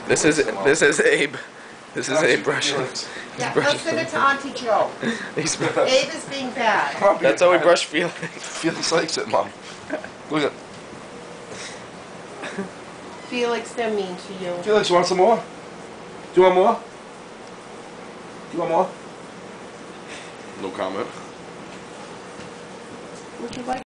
This is Abe. This is Abe brushing. Yeah, let's send it to Auntie Joe. Abe is being bad. That's how we brush Felix. Felix likes it, Mom. Look at. Felix, they're mean to you. Felix, you want some more? Do you want more? Do you want more? No comment. Would you like